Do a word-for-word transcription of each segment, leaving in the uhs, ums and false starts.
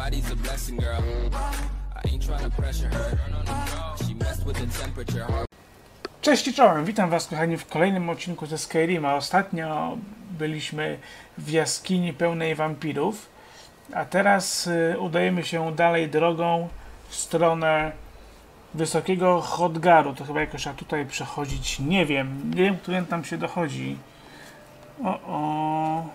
Everybody's a blessing, girl. I ain't trying to pressure her. She messed with the temperature. Cześć i czołem, witam was kochani w kolejnym odcinku ze Skyrima. Ostatnio byliśmy w jaskini pełnej wampirów, a teraz y, udajemy się dalej drogą w stronę wysokiego Khotgaru. To chyba jakoś trzeba tutaj przechodzić, nie wiem, nie wiem, którym tam się dochodzi. O, o.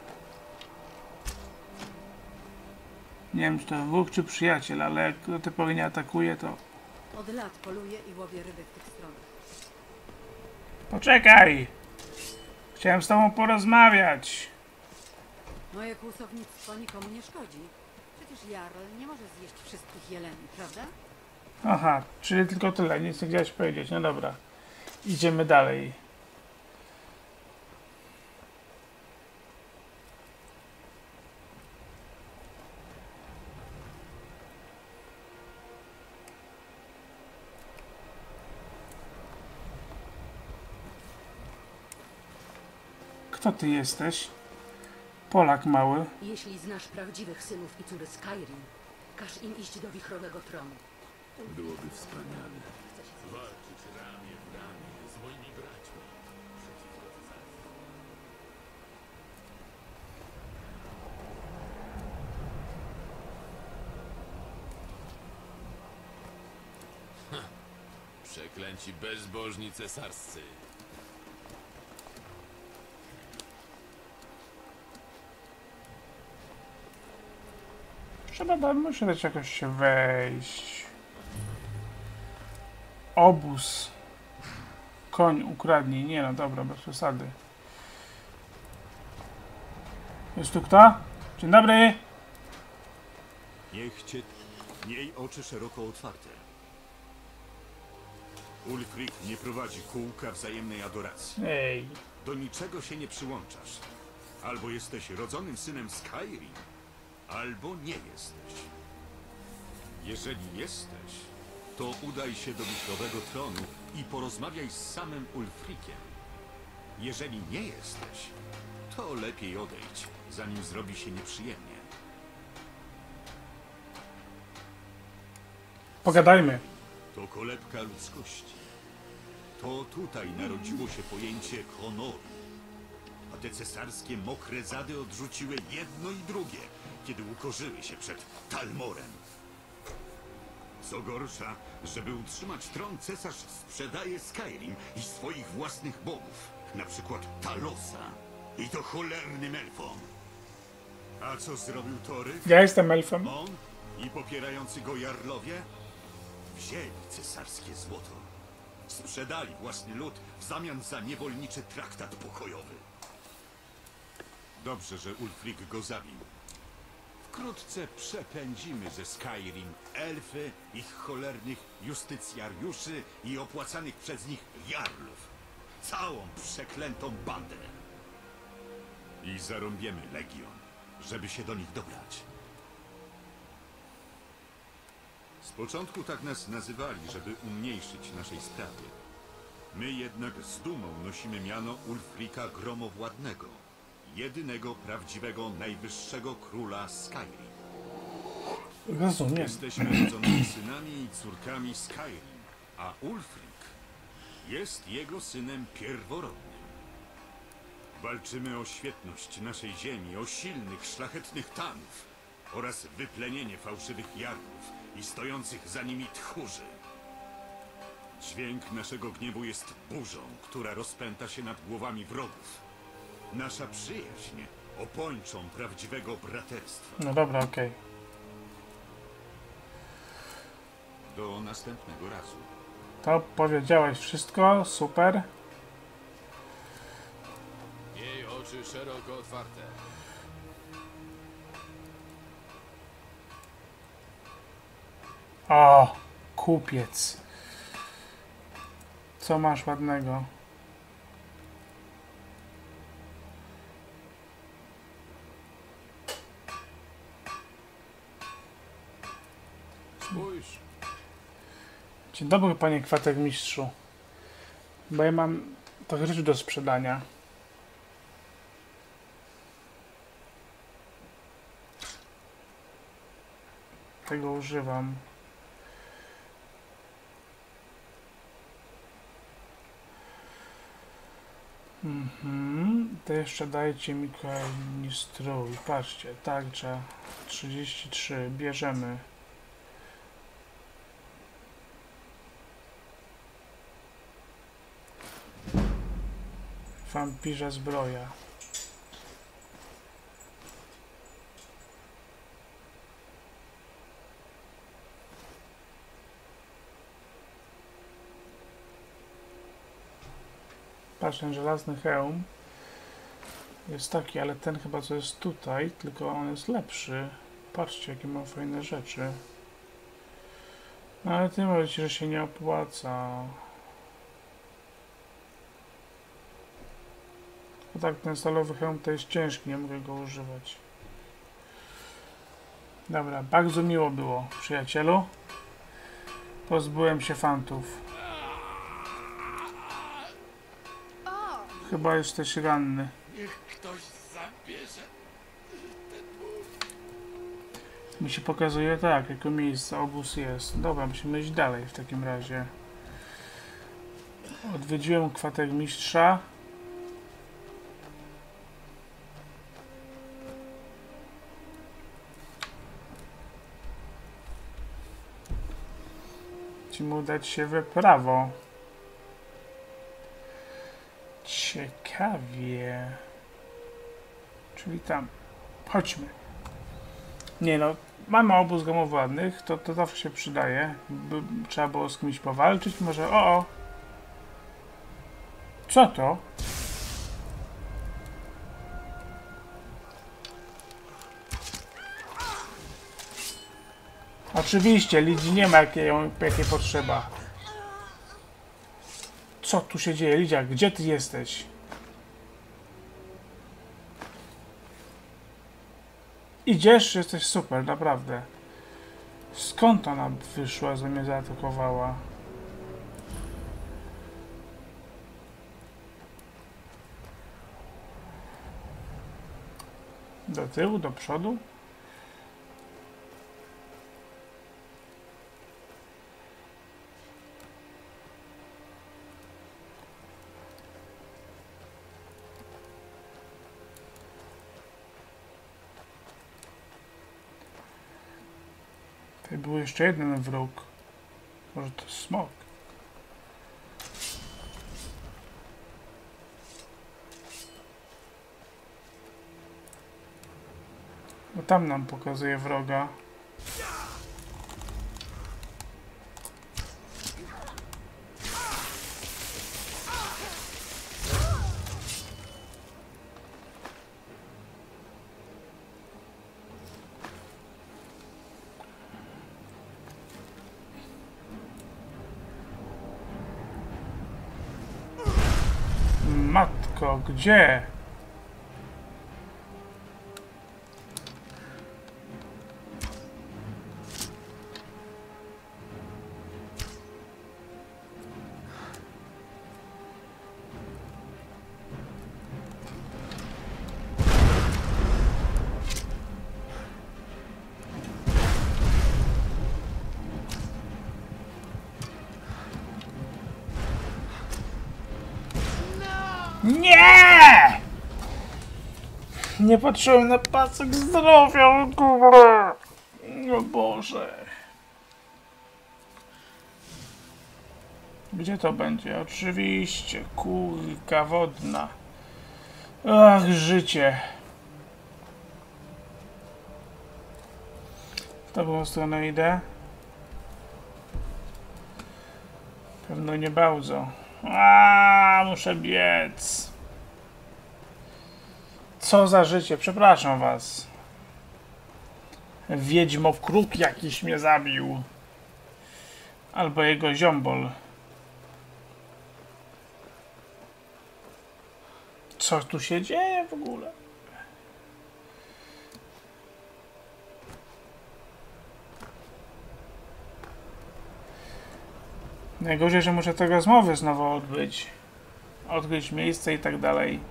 Nie wiem, czy to wróg czy przyjaciel, ale jak do tej pory nie atakuje, to... Od lat poluję i łowię ryby w tych stronach. Poczekaj! Chciałem z tobą porozmawiać. Moje kłusownictwo nikomu nie szkodzi. Przecież Jarl nie może zjeść wszystkich jeleni, prawda? Aha, czyli tylko tyle, nic nie chciałeś powiedzieć. No dobra, idziemy dalej. Kto ty jesteś? Polak mały. Jeśli znasz prawdziwych synów i córy Skyrim, każ im iść do wichrowego tronu. Byłoby wspaniale. Walczyć ramię w ramię z moimi braćmi. Ha! Przeklęci bezbożni cesarscy. Trzeba tam, muszę dać jakoś się wejść. Obóz. Koń ukradnij. Nie no, dobra, bez przesady. Jest tu kto? Dzień dobry. Niech cię... Miej oczy szeroko otwarte. Ulfric nie prowadzi kółka wzajemnej adoracji. Ej. Do niczego się nie przyłączasz. Albo jesteś rodzonym synem Skyrim, albo nie jesteś. Jeżeli jesteś, to udaj się do wichrowego tronu i porozmawiaj z samym Ulfriciem. Jeżeli nie jesteś, to lepiej odejdź, zanim zrobi się nieprzyjemnie. Pogadajmy. To kolebka ludzkości. To tutaj narodziło się pojęcie honoru. A te cesarskie mokre zady odrzuciły jedno i drugie, kiedy ukorzyły się przed Talmorem. Co gorsza, żeby utrzymać tron, cesarz sprzedaje Skyrim i swoich własnych bogów, na przykład Talosa, i to cholernym elfom. A co zrobił Tory? Ja jestem elfem. On i popierający go jarlowie wzięli cesarskie złoto. Sprzedali własny lud w zamian za niewolniczy traktat pokojowy. Dobrze, że Ulfric go zabił. Wkrótce przepędzimy ze Skyrim elfy, ich cholernych justycjariuszy i opłacanych przez nich jarlów. Całą przeklętą bandę. I zarąbiemy legion, żeby się do nich dobrać. Z początku tak nas nazywali, żeby umniejszyć naszej sprawy. My jednak z dumą nosimy miano Ulfrika Gromowładnego, jedynego prawdziwego najwyższego króla Skyrim. Rozumiem. Jesteśmy rodzonymi synami i córkami Skyrim, a Ulfric jest jego synem pierworodnym. Walczymy o świetność naszej ziemi, o silnych, szlachetnych tanów oraz wyplenienie fałszywych jarlów i stojących za nimi tchórzy. Dźwięk naszego gniewu jest burzą, która rozpęta się nad głowami wrogów. Nasza przyjaźń opończą prawdziwego braterstwa. No dobra, okej. Okay. Do następnego razu. To powiedziałeś wszystko, super. Miej oczy szeroko otwarte. O, kupiec. Co masz ładnego? Spójrz. Dzień dobry, panie kwatermistrzu. Bo ja mam trochę rzeczy do sprzedania. tego używam. Mhm. To jeszcze dajcie mi kolejny strój. Patrzcie, tarcza trzydzieści trzy. Bierzemy. Wampirza zbroja. Patrz, ten żelazny hełm jest taki, ale ten chyba co jest tutaj, tylko on jest lepszy. Patrzcie, jakie ma fajne rzeczy. No ale ty mówicie, że się nie opłaca. No tak, ten stalowy hełm to jest ciężki, nie mogę go używać. Dobra, bardzo miło było, przyjacielu. Pozbyłem się fantów. Chyba jesteś ranny. Niech ktoś zabierze. Mi się pokazuje tak, jako miejsce, obóz jest. Dobra, musimy iść dalej w takim razie. Odwiedziłem kwatermistrza. Musimy udać się we prawo. Ciekawie. Czyli tam. Chodźmy. Nie no, mamy obóz gromowładnych, to, to zawsze się przydaje. By, trzeba było z kimś powalczyć, może... O, o! Co to? Oczywiście, Lidzi nie ma jakiej, jakiej potrzeba. Co tu się dzieje? Lidia, gdzie ty jesteś? Idziesz? Jesteś super, naprawdę. Skąd ona wyszła, że mnie zaatakowała? Do tyłu, do przodu? Tutaj był jeszcze jeden wróg. Może to smok. No tam nam pokazuje wroga. Matko, gdzie? Nie! Nie patrzyłem na pasek zdrowia, kurwa. O Boże. Gdzie to będzie? Oczywiście, kurka wodna. Ach, życie. W tą stronę idę. Pewno nie bardzo. A, muszę biec. Co za życie, przepraszam was. Wiedźmo w kruk jakiś mnie zabił. Albo jego ziombol. Co tu się dzieje w ogóle? Najgorzej, że muszę te rozmowy znowu odbyć. Odkryć miejsce i tak dalej.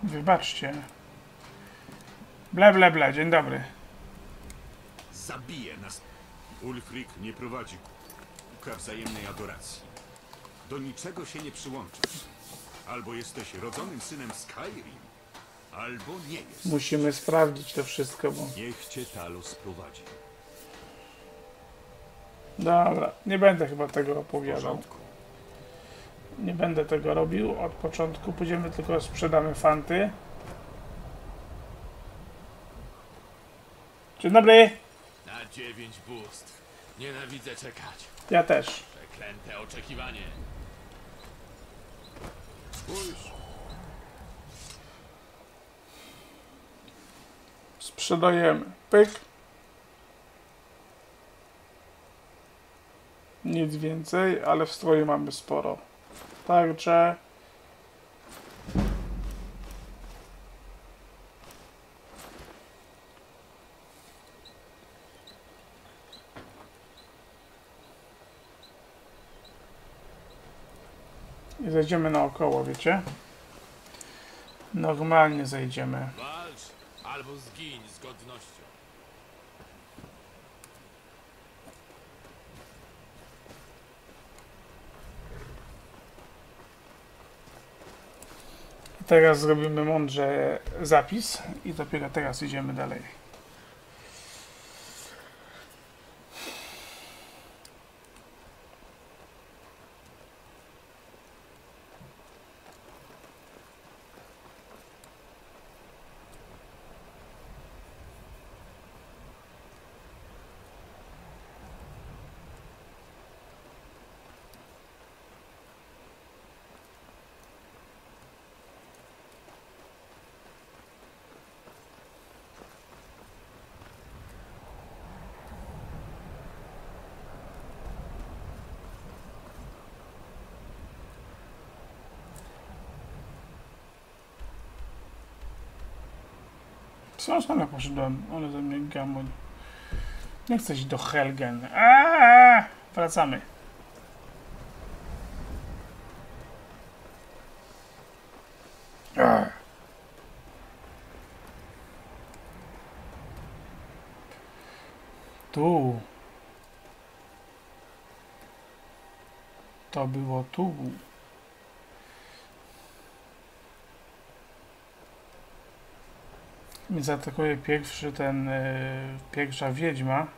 Wybaczcie. Ble, ble, ble. Dzień dobry. Zabije nas. Ulfric nie prowadzi ku wzajemnej adoracji. Do niczego się nie przyłączasz. Albo jesteś rodzonym synem Skyrim, albo nie jest. Musimy sprawdzić to wszystko, bo... Niech cię Talos prowadzi. Dobra, nie będę chyba tego W opowiadał. porządku. Nie będę tego robił od początku. Pójdziemy tylko sprzedamy fanty. Dzień dobry. Na dziewięć bóstw. Nienawidzę czekać. Ja też. Przeklęte oczekiwanie. Spójrz. Sprzedajemy. Pyk. Nic więcej, ale w stroju mamy sporo. Także... I zejdziemy naokoło, wiecie? Normalnie zejdziemy. Walcz albo zgiń z godnością. Teraz zrobimy mądrze zapis i dopiero teraz idziemy dalej. Co sam poszedłem, ale ze mnie gamoń. Nie chcę iść do Helgen. Aaaa! Wracamy. Aaaa. Tu. To było tu. Mnie zaatakuje pierwszy ten, yy, pierwsza wiedźma.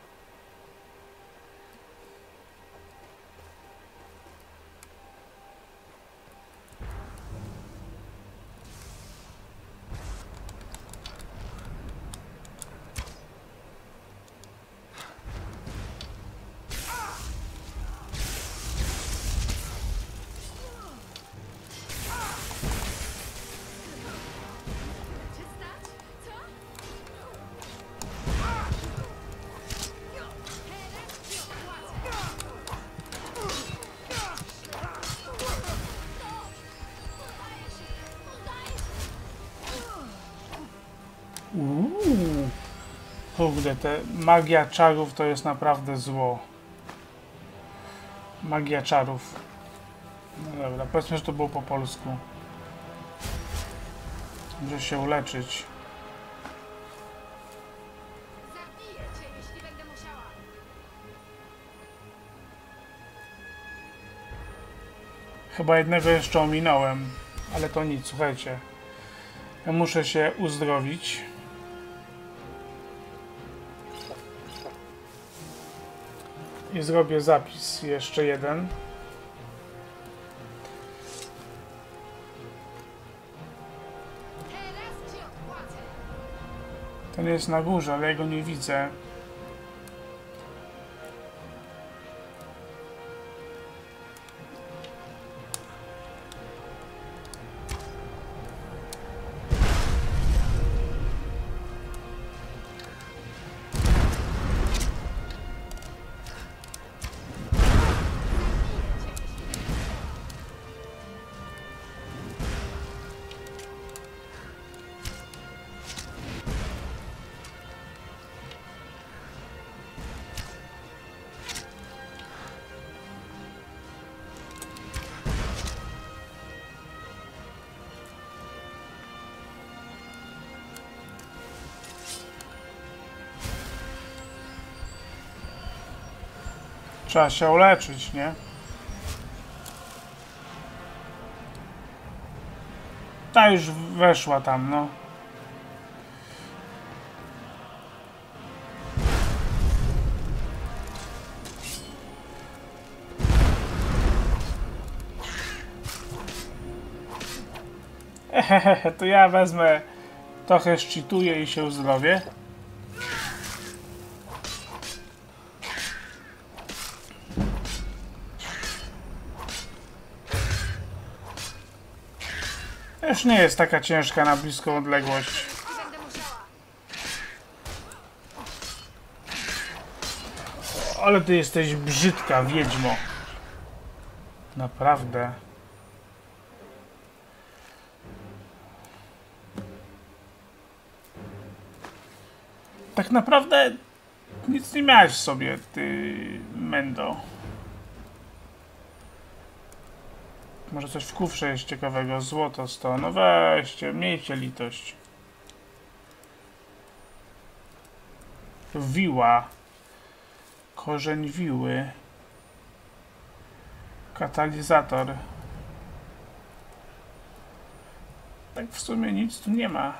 Uuu. Kurde, te magia czarów to jest naprawdę zło. Magia czarów. No dobra, powiedzmy, że to było po polsku. Muszę się uleczyć. Zabiję cię, jeśli będę musiała. Chyba jednego jeszcze ominąłem, ale to nic, słuchajcie. Ja muszę się uzdrowić. I zrobię zapis jeszcze jeden. Teraz ci odpłacę. Ten jest na górze, ale ja go nie widzę. Trzeba się uleczyć, nie? Ta już weszła tam, no. Ehehe, to ja wezmę, trochę szczytuję i się uzdrowię. Już nie jest taka ciężka na bliską odległość. Jeśli będę musiała. Ale ty jesteś brzydka, wiedźmo. Naprawdę. Tak naprawdę nic nie miałeś w sobie, ty Mendo. Może coś w kufrze jest ciekawego. Złoto sto. No weźcie, miejcie litość. Wiła. Korzeń wiły. Katalizator. Tak w sumie nic tu nie ma.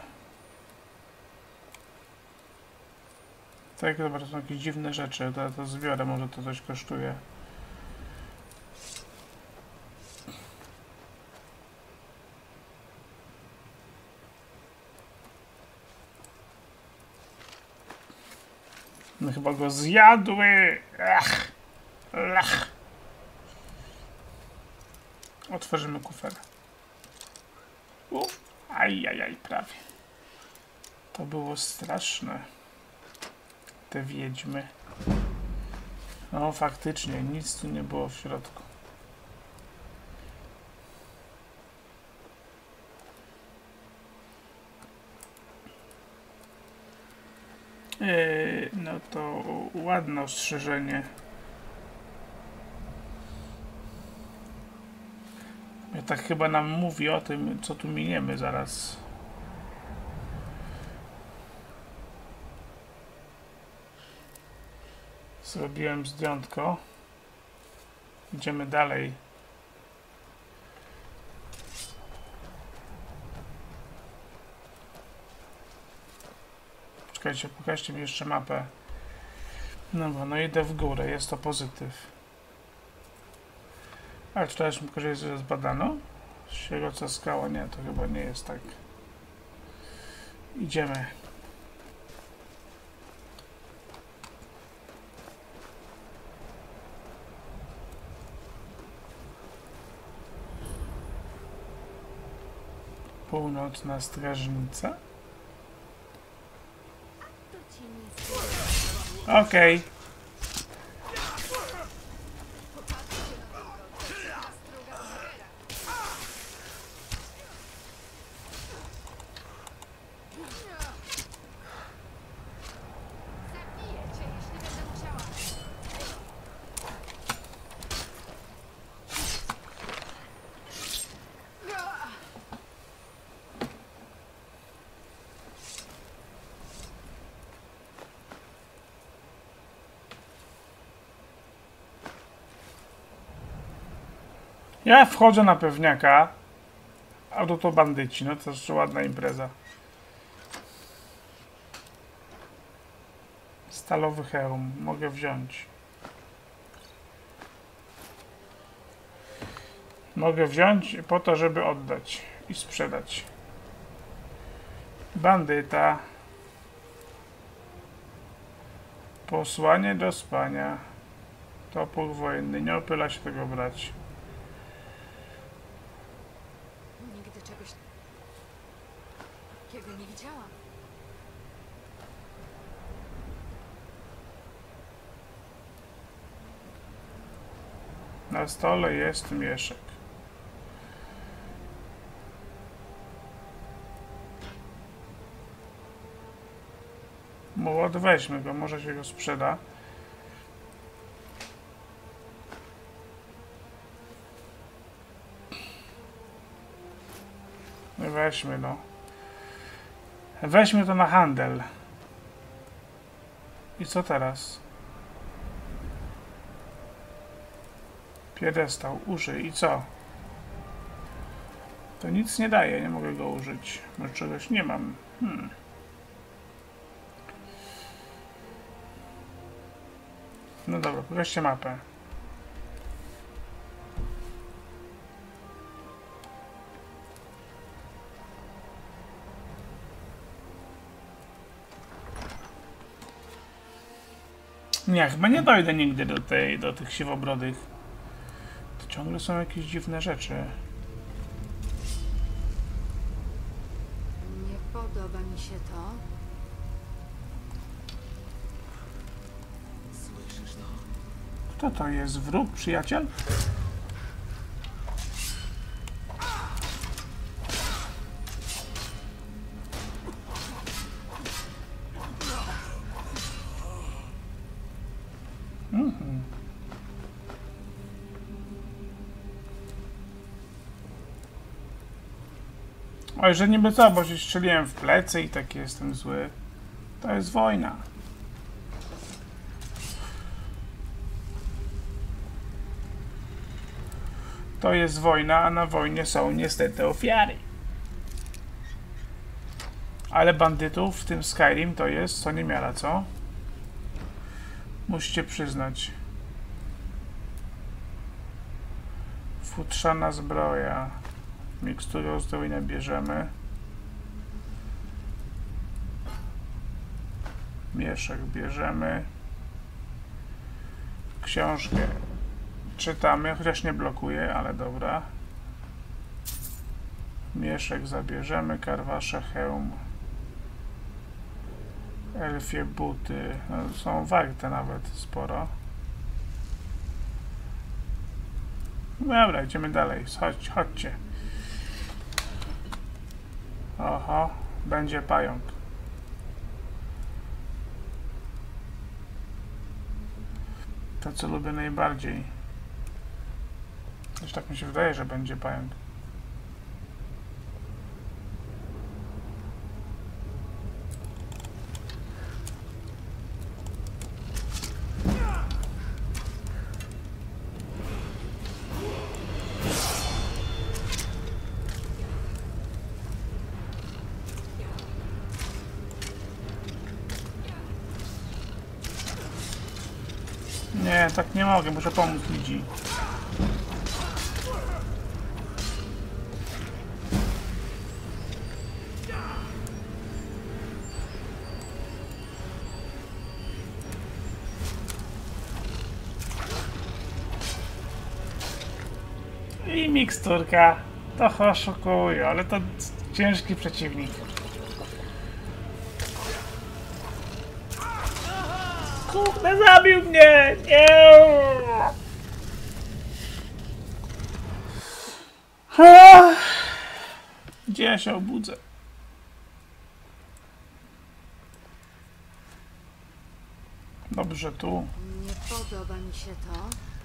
Tak, dobra, to są jakieś dziwne rzeczy. To, to zbiorę, może to coś kosztuje. No chyba go zjadły. Ach. Ach. Otworzymy kufer. U. Ajajaj, prawie. To było straszne. Te wiedźmy. No faktycznie, nic tu nie było w środku. Yy, no to ładne ostrzeżenie. Ja tak chyba nam mówi o tym, co tu miniemy zaraz. Zrobiłem zdjątko. Idziemy dalej. Czekajcie, pokażcie mi jeszcze mapę. No bo no idę w górę, jest to pozytyw. Ale czy też pokażę, że zbadano? Sieroca skała, nie, to chyba nie jest tak. Idziemy. Północna strażnica. Okej. Okay. Zabiję cię, jeśli będę musiała. Ja wchodzę na pewniaka, a to to bandyci, no to jeszcze ładna impreza. Stalowy hełm, mogę wziąć. Mogę wziąć po to, żeby oddać i sprzedać. Bandyta. Posłanie do spania. Topór wojenny, nie opyla się tego brać. Nigdy czegoś takiego nie widziałam. Na stole jest mieszek. Młot, weźmy go, może się go sprzeda. Weźmy no. Weźmy to na handel. I co teraz? Piedestał, użyj i co? To nic nie daje, nie mogę go użyć. Może czegoś nie mam. Hmm. No dobra, pokażcie mapę. Nie, chyba nie dojdę nigdy do tej, do tych siwobrodych. To ciągle są jakieś dziwne rzeczy. Nie podoba mi się to. Słyszysz to? Kto to jest? Wróg? Przyjaciel? Mhm. Oj, że niby co, bo się strzeliłem w plecy i tak jestem zły. To jest wojna. To jest wojna, a na wojnie są niestety ofiary. Ale bandytów w tym Skyrim to jest co niemiara, co? Musicie przyznać. Futrzana zbroja. Miksturę uzbrojenia bierzemy. Mieszek bierzemy. Książkę czytamy, chociaż nie blokuje, ale dobra. Mieszek zabierzemy, karwasze, hełm. Elfie buty. No, są warte nawet sporo. Dobra, idziemy dalej. Chodź, chodźcie. Oho, będzie pająk. To, co lubię najbardziej. Już tak mi się wydaje, że będzie pająk. Nie, tak nie mogę, muszę pomóc ludzi. I miksturka. To oszukuje, ale to ciężki przeciwnik. Kurde, zabił mnie! Nie! Gdzie ja się obudzę? Dobrze, tu. Nie podoba mi się to.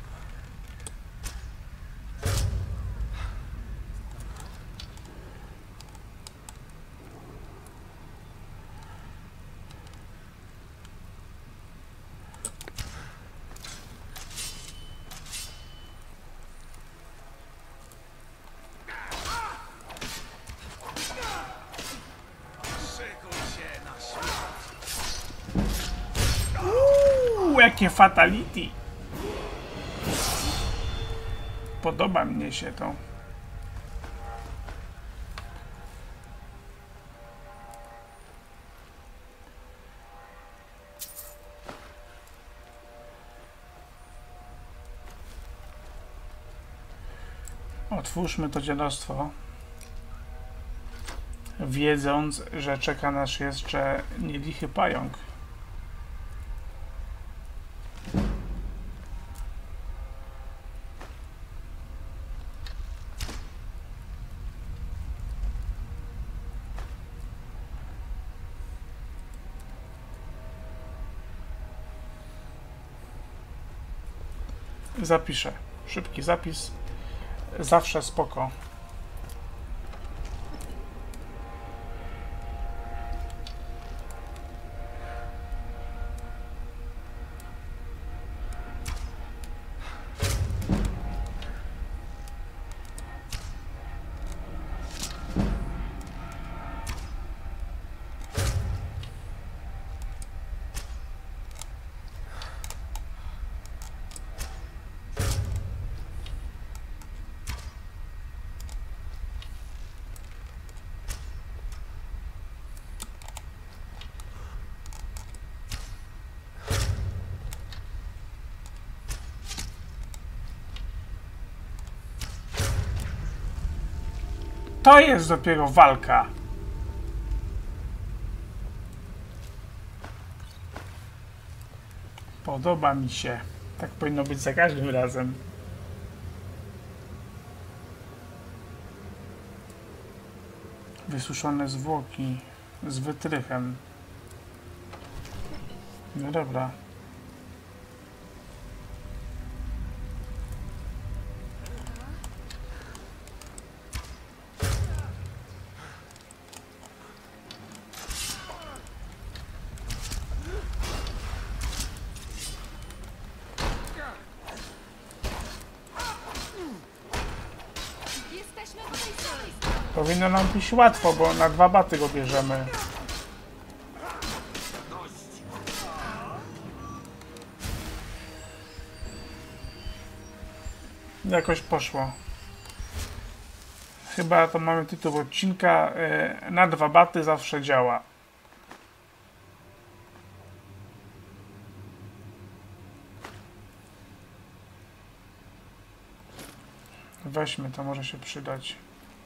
Uuu, jakie fatality! Podoba mnie się to. Otwórzmy to dziadostwo, wiedząc, że czeka nas jeszcze nielichy pająk. Zapiszę. Szybki zapis. Zawsze spoko. To jest dopiero walka. Podoba mi się. Tak powinno być za każdym razem. Wysuszone zwłoki z wytrychem. No dobra. Jesteśmy po tej samej stronie. Powinno nam być łatwo, bo na dwa baty go bierzemy. Jakoś poszło. Chyba to mamy tytuł odcinka. Yy, na dwa baty zawsze działa. Weźmy, to może się przydać.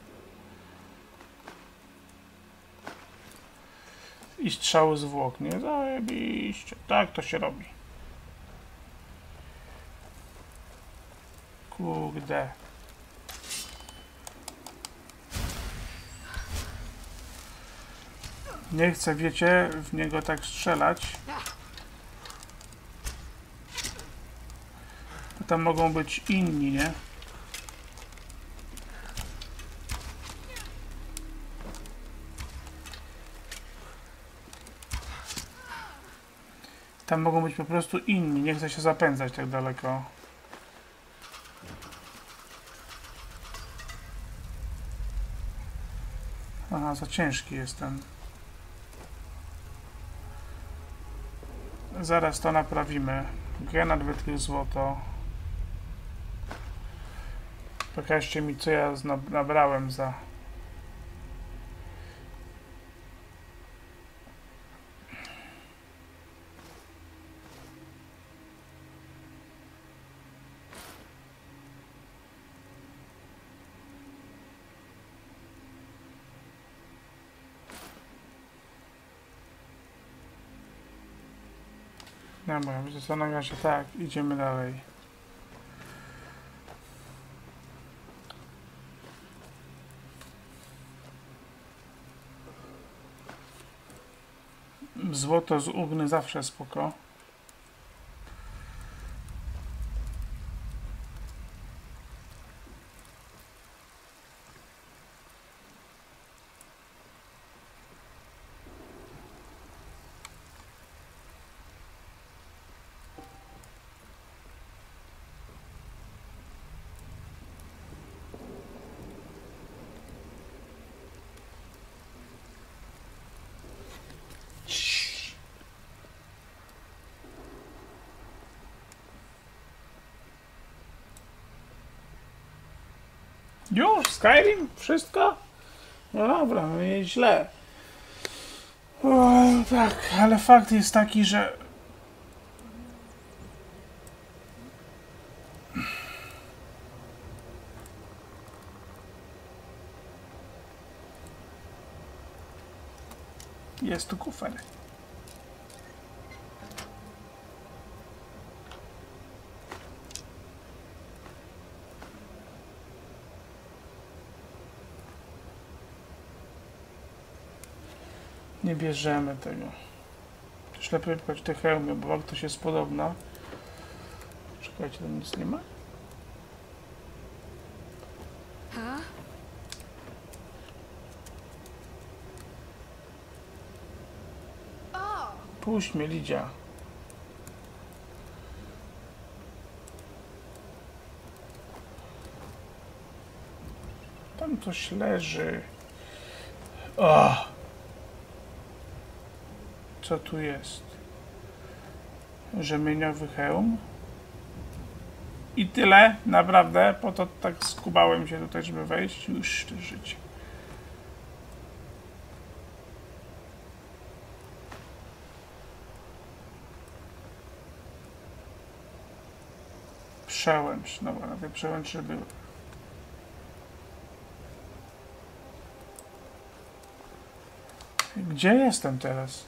I strzały zwłok, nie? Zajebiście. Tak to się robi. Kurde. Nie chcę, wiecie, w niego tak strzelać. Bo tam mogą być inni, nie? Tam mogą być po prostu inni. Nie chcę się zapędzać tak daleko. Aha, za ciężki jestem. Zaraz to naprawimy. Granat wytrych złoto. Pokażcie mi, co ja nabrałem za... Dobra, zastanawiam się, tak, idziemy dalej. Złoto z ugny zawsze spoko. Już? Skyrim? Wszystko? No dobra, no nie źle. O, tak, ale fakt jest taki, że... Jest tu kufer. Nie bierzemy tego. Też lepiej wybrać te hełmy, bo wartość jest podobna. Czekajcie, tam nic nie ma? Ha? O! Puść mnie, Lidia. Tam coś leży. O! Co tu jest? Rzemieniowy hełm. I tyle, naprawdę. Po to tak skubałem się tutaj, żeby wejść. Już to życie. Przełęcz. Dobra, na tej przełęczy były. Gdzie jestem teraz?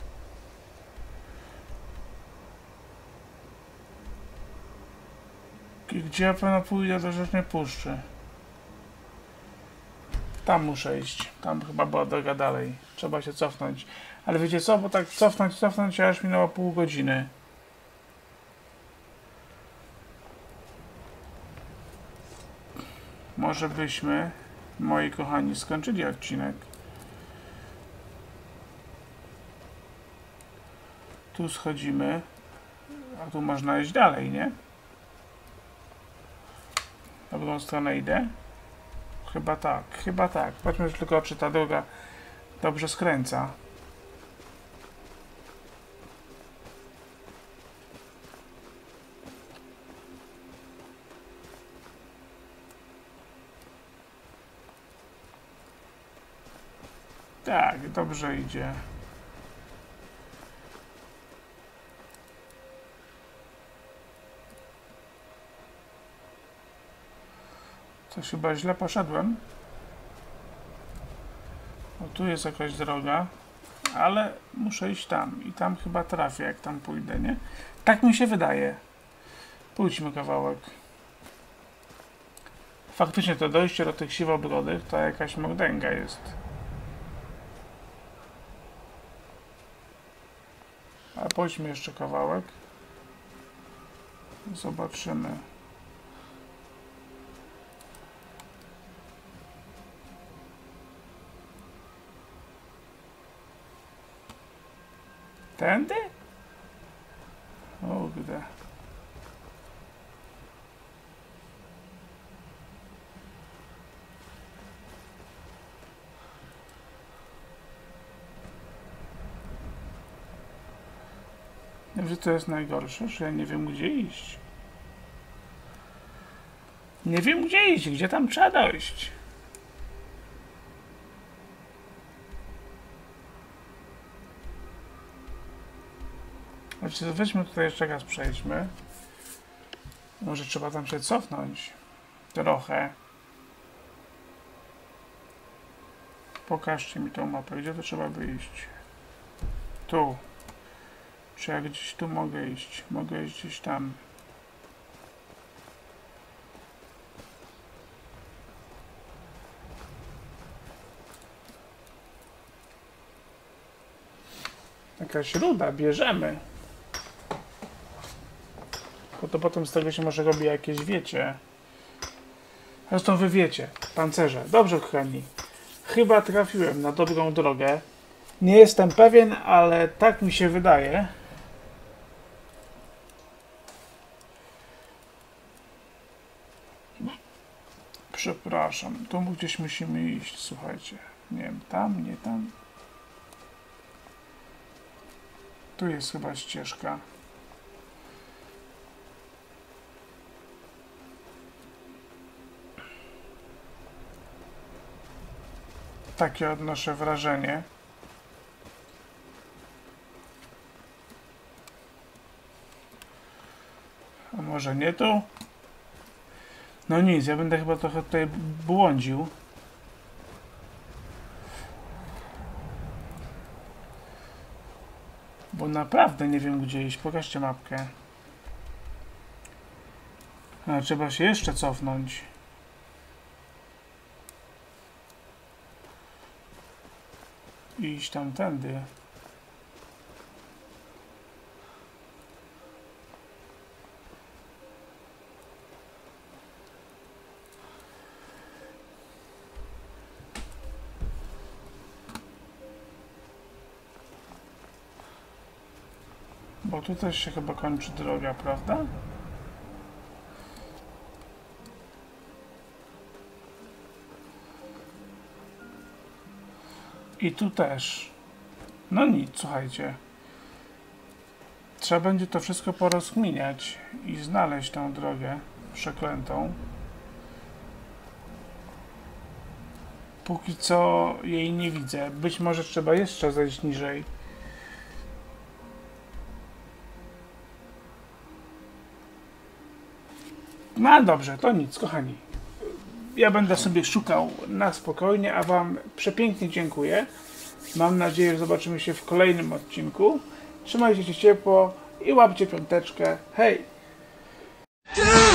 Gdzie ja pewno pójdę do Rzecznej Puszczy? Tam muszę iść. Tam chyba była droga dalej. Trzeba się cofnąć. Ale wiecie co? Bo tak cofnąć, cofnąć, a aż minęło pół godziny. Może byśmy, moi kochani, skończyli odcinek. Tu schodzimy. A tu można iść dalej, nie? Na drugą stronę idę? Chyba tak, chyba tak. Patrzmy tylko, czy ta droga dobrze skręca. Tak, dobrze idzie. Coś chyba źle poszedłem. O, tu jest jakaś droga, ale muszę iść tam i tam chyba trafię, jak tam pójdę, nie? Tak mi się wydaje. Pójdźmy kawałek. Faktycznie to dojście do tych siwobrodych to jakaś mordęga jest. A pójdźmy jeszcze kawałek. Zobaczymy. Tędy? O, gdzie? Wiem, że to jest najgorsze, że ja nie wiem, gdzie iść. Nie wiem, gdzie iść, gdzie tam trzeba dojść. Znaczy, weźmy tutaj jeszcze raz, przejdźmy. Może trzeba tam się cofnąć. Trochę. Pokażcie mi tą mapę, gdzie to trzeba wyjść. Tu. Czy ja gdzieś tu mogę iść? Mogę iść gdzieś tam. Jakaś ruda, bierzemy. Bo to potem z tego się może robi jakieś, wiecie. Zresztą wy wiecie, pancerze. Dobrze, kochani. Chyba trafiłem na dobrą drogę. Nie jestem pewien, ale tak mi się wydaje. Przepraszam, tu gdzieś musimy iść, słuchajcie. Nie wiem, tam, nie tam. Tu jest chyba ścieżka. Takie odnoszę wrażenie. A może nie tu? No nic, ja będę chyba trochę tutaj błądził. Bo naprawdę nie wiem, gdzie iść. Pokażcie mapkę. A, trzeba się jeszcze cofnąć. I iść tamtędy. Bo tu też się chyba kończy droga, prawda? I tu też. No nic, słuchajcie. Trzeba będzie to wszystko porozkminiać i znaleźć tę drogę przeklętą. Póki co jej nie widzę. Być może trzeba jeszcze zejść niżej. No dobrze, to nic, kochani. Ja będę sobie szukał na spokojnie, a wam przepięknie dziękuję Mam nadzieję, że zobaczymy się w kolejnym odcinku. Trzymajcie się ciepło i łapcie piąteczkę. Hej!